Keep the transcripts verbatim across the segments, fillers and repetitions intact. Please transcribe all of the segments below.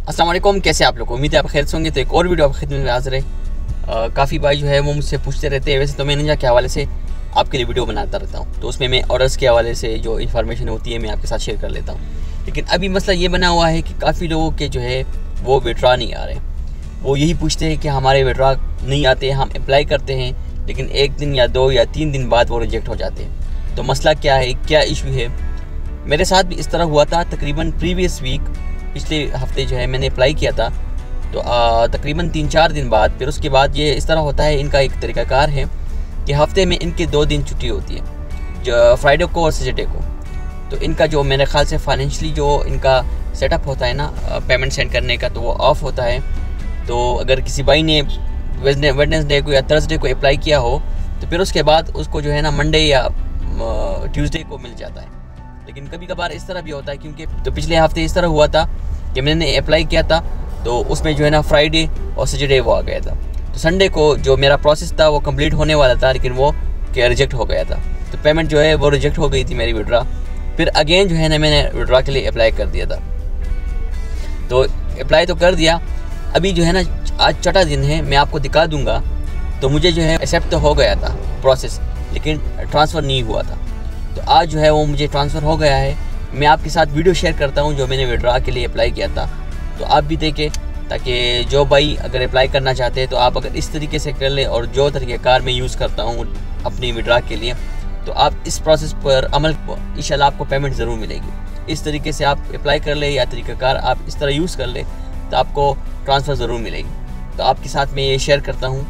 अस्सलाम वालेकुम, कैसे आप लोग? उम्मीद है आप खैर से होंगे। तो एक और वीडियो आपकी खिदमत में हाजिर है। काफ़ी भाई जो है वो मुझसे पूछते रहते हैं। वैसे तो मैं निंजा के हवाले से आपके लिए वीडियो बनाता रहता हूँ, तो उसमें मैं ऑर्डर्स के हवाले से जो इन्फॉर्मेशन होती है मैं आपके साथ शेयर कर लेता हूँ। लेकिन अभी मसला ये बना हुआ है कि काफ़ी लोगों के जो है वो विड्रा नहीं आ रहे। वो यही पूछते हैं कि हमारे विड्रा नहीं आते, हम अप्लाई करते हैं लेकिन एक दिन या दो या तीन दिन बाद वो रिजेक्ट हो जाते हैं। तो मसला क्या है, क्या इशू है? मेरे साथ भी इस तरह हुआ था। तकरीबन प्रीवियस वीक, पिछले हफ्ते जो है मैंने अप्लाई किया था, तो तकरीबन तीन चार दिन बाद फिर उसके बाद ये इस तरह होता है। इनका एक तरीक़ाकार है कि हफ्ते में इनके दो दिन छुट्टी होती है, जो फ्राइडे को और सैटरडे को। तो इनका जो मेरे ख्याल से फाइनेंशली जो इनका सेटअप होता है ना पेमेंट सेंड करने का, तो वो ऑफ होता है। तो अगर किसी भाई ने वेडनेसडे को या थर्सडे को अप्लाई किया हो तो फिर उसके बाद उसको जो है ना मंडे या ट्यूसडे को मिल जाता है। लेकिन कभी कभार इस तरह भी होता है, क्योंकि तो पिछले हफ्ते इस तरह हुआ था कि मैंने अप्लाई किया था तो उसमें जो है ना फ्राइडे और सैटरडे वो आ गया था। तो संडे को जो मेरा प्रोसेस था वो कंप्लीट होने वाला था, लेकिन वो क्या रिजेक्ट हो गया था। तो पेमेंट जो है वो रिजेक्ट हो गई थी मेरी विड्रा। फिर अगेन जो है ना मैंने विड्रा के लिए अप्लाई कर दिया था। तो अप्लाई तो कर दिया। अभी जो है ना आज छठा दिन है, मैं आपको दिखा दूंगा। तो मुझे जो है एक्सेप्ट तो हो गया था प्रोसेस, लेकिन ट्रांसफ़र नहीं हुआ था। तो आज जो है वो मुझे ट्रांसफ़र हो गया है। मैं आपके साथ वीडियो शेयर करता हूँ जो मैंने विड्रा के लिए अप्लाई किया था, तो आप भी देखें, ताकि जो भाई अगर अप्लाई करना चाहते हैं तो आप अगर इस तरीके से कर लें। और जो तरीक़ेकार मैं यूज़ करता हूँ अपनी विड्रा के लिए, तो आप इस प्रोसेस पर अमल, इंशाल्लाह आपको पेमेंट ज़रूर मिलेगी। इस तरीके से आप अप्लाई कर ले या तरीक़ाकार आप इस तरह यूज़ कर ले तो आपको ट्रांसफ़र ज़रूर मिलेगी। तो आपके साथ मैं ये शेयर करता हूँ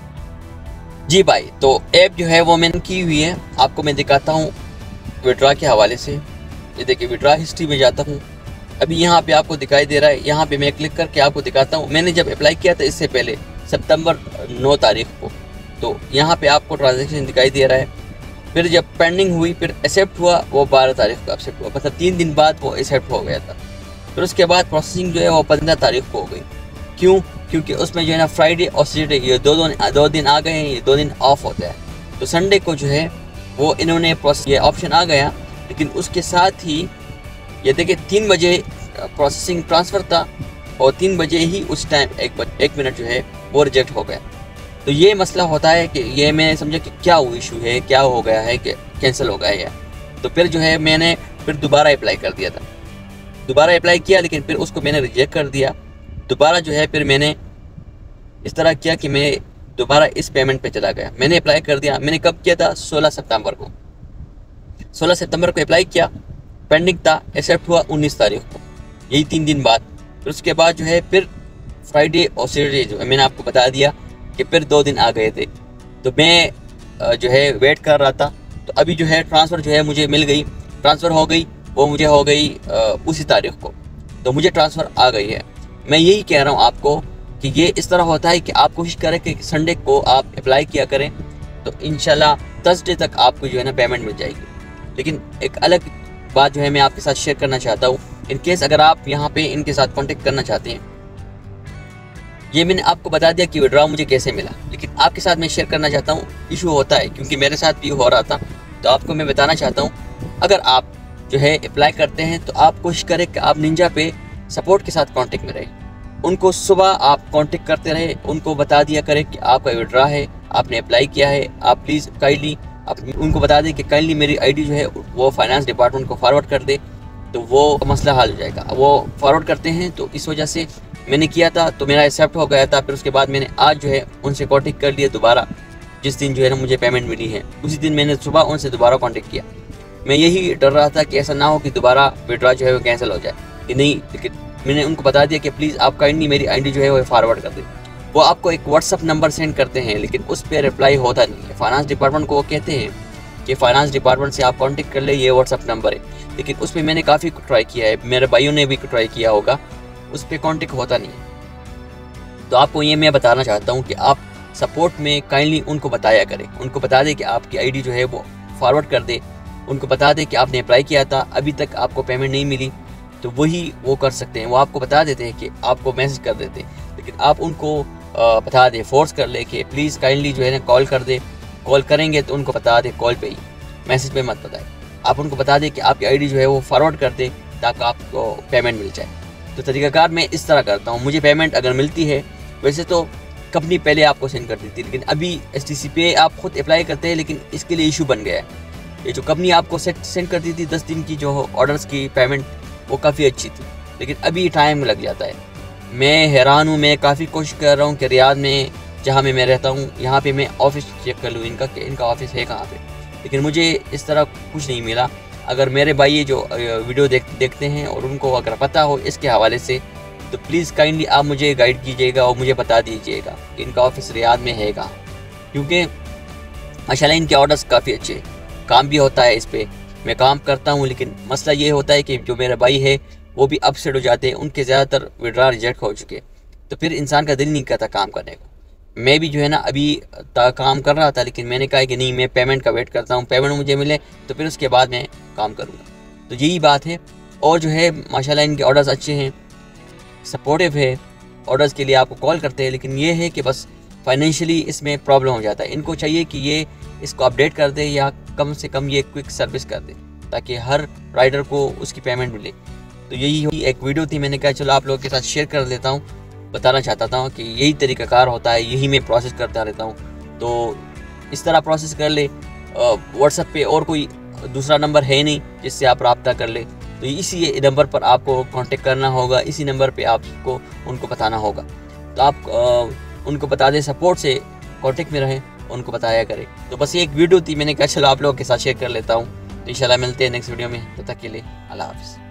जी भाई। तो ऐप जो है वो मैंने की हुई है, आपको मैं दिखाता हूँ विड्रा के हवाले से। ये देखिए, विड्रा हिस्ट्री में जाता हूँ। अभी यहाँ पे आपको दिखाई दे रहा है, यहाँ पे मैं क्लिक करके आपको दिखाता हूँ। मैंने जब अप्लाई किया था इससे पहले सितंबर नौ तारीख को, तो यहाँ पे आपको ट्रांजैक्शन दिखाई दे रहा है। फिर जब पेंडिंग हुई, फिर एक्सेप्ट हुआ, वो बारह तारीख को एक्सेप्ट हुआ, मतलब तीन दिन बाद वो एक्सेप्ट हो गया था। फिर उसके बाद प्रोसेसिंग जो है वो पंद्रह तारीख को हो गई। क्यों? क्योंकि उसमें जो है ना फ्राइडे और सैटरडे ये दो दो दो दिन आ गए हैं, ये दो दिन ऑफ होता है। तो संडे को जो है वो इन्होंने प्रोसेस ये ऑप्शन आ गया, लेकिन उसके साथ ही ये देखिए तीन बजे प्रोसेसिंग ट्रांसफ़र था और तीन बजे ही उस टाइम एक एक मिनट जो है वो रिजेक्ट हो गया। तो ये मसला होता है कि ये मैं समझा कि क्या वो इशू है, क्या हो गया है कि कैंसिल हो गया है। तो फिर जो है मैंने फिर दोबारा अप्लाई कर दिया था, दोबारा अप्लाई किया, लेकिन फिर उसको मैंने रिजेक्ट कर दिया। दोबारा जो है फिर मैंने इस तरह किया कि मैं दोबारा इस पेमेंट पे चला गया। मैंने अप्लाई कर दिया। मैंने कब किया था? सोलह सितंबर को। सोलह सितंबर को अप्लाई किया, पेंडिंग था, एक्सेप्ट हुआ उन्नीस तारीख को, यही तीन दिन बाद। फिर उसके बाद जो है फिर फ्राइडे और सैटरडे जो है मैंने आपको बता दिया कि फिर दो दिन आ गए थे। तो मैं जो है वेट कर रहा था। तो अभी जो है ट्रांसफ़र जो है मुझे मिल गई, ट्रांसफ़र हो गई। वो मुझे हो गई उसी तारीख को, तो मुझे ट्रांसफ़र आ गई है। मैं यही कह रहा हूँ आपको कि ये इस तरह होता है कि आप कोशिश करें कि संडे को आप अप्लाई किया करें, तो इंशाल्लाह थर्सडे तक आपको जो है ना पेमेंट मिल जाएगी। लेकिन एक अलग बात जो है मैं आपके साथ शेयर करना चाहता हूँ, इन केस अगर आप यहाँ पे इनके साथ कांटेक्ट करना चाहते हैं। ये मैंने आपको बता दिया कि विड्रा मुझे कैसे मिला, लेकिन आपके साथ मैं शेयर करना चाहता हूँ। इशू होता है क्योंकि मेरे साथ भी हो रहा था, तो आपको मैं बताना चाहता हूँ। अगर आप जो है अप्लाई करते हैं तो आप कोशिश करें कि आप निंजा पे सपोर्ट के साथ कांटेक्ट में रहें। उनको सुबह आप कांटेक्ट करते रहे, उनको बता दिया करें कि आपका विड्रा है, आपने अप्लाई किया है, आप प्लीज़ काइंडली उनको बता दें कि काइंडली मेरी आईडी जो है वो फाइनेंस डिपार्टमेंट को फॉरवर्ड कर दे, तो वो मसला हल हो जाएगा। वो फॉरवर्ड करते हैं, तो इस वजह से मैंने किया था, तो मेरा एक्सेप्ट हो गया था। फिर उसके बाद मैंने आज जो है उनसे कॉन्टेक्ट कर लिया दोबारा। जिस दिन जो है ना मुझे पेमेंट मिली है उसी दिन मैंने सुबह उनसे दोबारा कॉन्टेक्ट किया। मैं यही डर रहा था कि ऐसा ना हो कि दोबारा विड्रा जो है वो कैंसिल हो जाए कि नहीं, लेकिन मैंने उनको बता दिया कि प्लीज़ आप काइंडली मेरी आईडी जो है वो फॉरवर्ड कर दें। वो आपको एक व्हाट्सअप नंबर सेंड करते हैं, लेकिन उस पर रिप्लाई होता नहीं है। फाइनेंस डिपार्टमेंट को वो कहते हैं कि फाइनेंस डिपार्टमेंट से आप कांटेक्ट कर ले, ये व्हाट्सअप नंबर है, लेकिन उस पर मैंने काफ़ी ट्राई किया है, मेरे भाइयों ने भी ट्राई किया होगा, उस पर कांटेक्ट होता नहीं है। तो आपको ये मैं बताना चाहता हूँ कि आप सपोर्ट में काइंडली उनको बताया करें, उनको बता दें कि आपकी आईडी जो है वो फॉरवर्ड कर दे, उनको बता दें कि आपने अप्लाई किया था, अभी तक आपको पेमेंट नहीं मिली, तो वही वो कर सकते हैं। वो आपको बता देते हैं कि आपको मैसेज कर देते हैं, लेकिन आप उनको बता दें, फोर्स कर ले कि प्लीज़ काइंडली जो है ना कॉल कर दे। कॉल करेंगे तो उनको बता दें कॉल पे ही, मैसेज पे मत बताएं। आप उनको बता दें कि आपकी आईडी जो है वो फॉरवर्ड कर दे ताकि आपको पेमेंट मिल जाए। तो तरीक़ाकार मैं इस तरह करता हूँ, मुझे पेमेंट अगर मिलती है, वैसे तो कंपनी पहले आपको सेंड कर देती है, लेकिन अभी एस टी सी पे आप खुद अप्लाई करते हैं, लेकिन इसके लिए इशू बन गया है। ये जो कंपनी आपको सेट सेंड करती थी दस दिन की जो ऑर्डर्स की पेमेंट, वो काफ़ी अच्छी थी, लेकिन अभी टाइम लग जाता है। मैं हैरान हूँ, मैं काफ़ी कोशिश कर रहा हूँ कि रियाद में जहाँ में मैं रहता हूँ यहाँ पे मैं ऑफ़िस चेक कर लूँ इनका कि इनका ऑफ़िस है कहाँ पे, लेकिन मुझे इस तरह कुछ नहीं मिला। अगर मेरे भाई ये जो वीडियो देख देखते हैं और उनको अगर पता हो इसके हवाले से, तो प्लीज़ काइंडली आप मुझे गाइड कीजिएगा और मुझे बता दीजिएगा कि इनका ऑफ़िस रियाद में है कहाँ, क्योंकि माशाल्लाह इनके ऑर्डर्स काफ़ी अच्छे हैं, काम भी होता है इस पर, मैं काम करता हूँ, लेकिन मसला ये होता है कि जो मेरा भाई है वो भी अपसेट हो जाते हैं, उनके ज़्यादातर विड्रा रिजेक्ट हो चुके, तो फिर इंसान का दिल नहीं करता काम करने को। मैं भी जो है ना अभी काम कर रहा था, लेकिन मैंने कहा कि नहीं, मैं पेमेंट का वेट करता हूँ, पेमेंट मुझे मिले तो फिर उसके बाद मैं काम करूँगा। तो यही बात है। और जो है माशाल्लाह इनके ऑर्डर्स अच्छे हैं, सपोर्टिव है, ऑर्डर्स के लिए आपको कॉल करते हैं, लेकिन ये है कि बस फाइनेंशियली इसमें प्रॉब्लम हो जाता है। इनको चाहिए कि ये इसको अपडेट कर दे या कम से कम ये क्विक सर्विस कर दे, ताकि हर राइडर को उसकी पेमेंट मिले। तो यही एक वीडियो थी, मैंने कहा चलो आप लोगों के साथ शेयर कर लेता हूँ, बताना चाहता था कि यही तरीक़ाकार होता है, यही मैं प्रोसेस करता रहता हूँ। तो इस तरह प्रोसेस कर ले। व्हाट्सएप पे और कोई दूसरा नंबर है नहीं जिससे आप रब्ता कर ले, तो इसी नंबर पर आपको कांटेक्ट करना होगा, इसी नंबर पे आपको उनको बताना होगा। तो आप आ, उनको बता दें, सपोर्ट से कांटेक्ट में रहें, उनको बताया करें। तो बस ये एक वीडियो थी, मैंने कहा चलो आप लोगों के साथ शेयर कर लेता हूँ। तो इंशाल्लाह मिलते हैं नेक्स्ट वीडियो में, तब तक के लिए अल्लाह हाफ़िज़।